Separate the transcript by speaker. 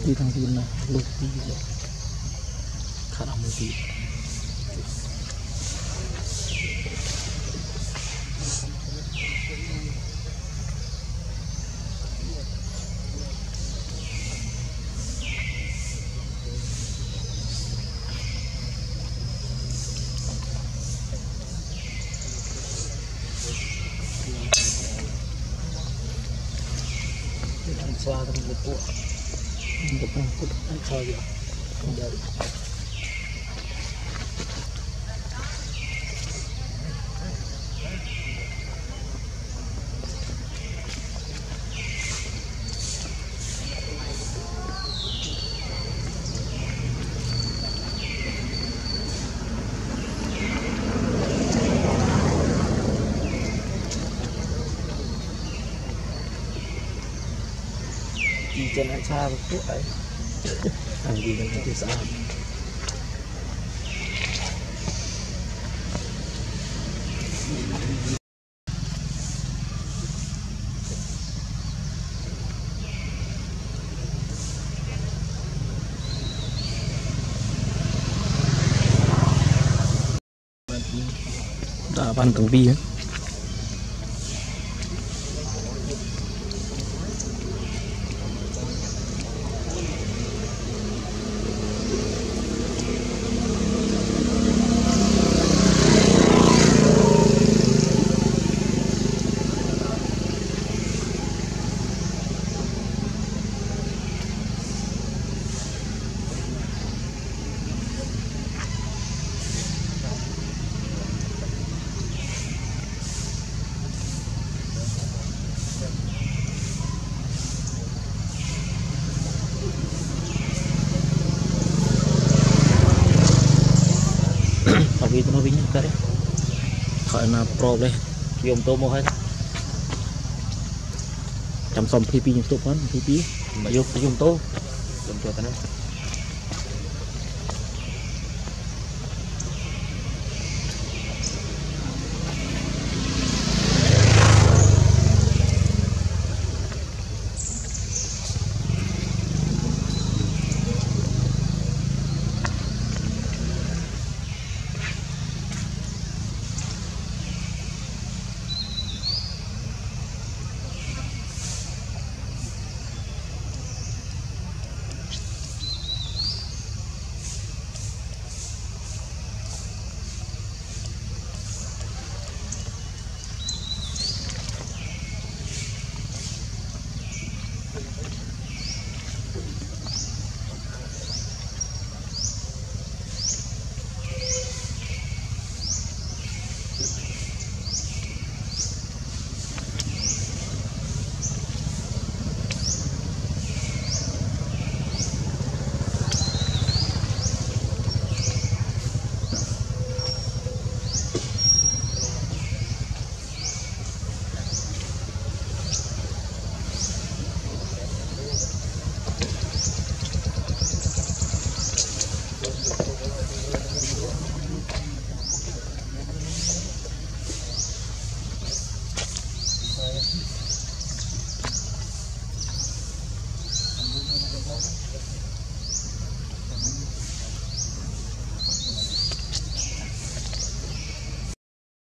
Speaker 1: đi thằng gì mà lục đi khá là một tí xoa trong cái cuộn được không? Anh xoa gì không đợi trên anh xa một chút đấy làm gì đang cái sao đã văn tầng vi ấy. Tapi itu nabinya kare, karena problem, kiom to mau hay, jam som pipi yang stop kan, pipi, bayuk kiom to, jam to kan.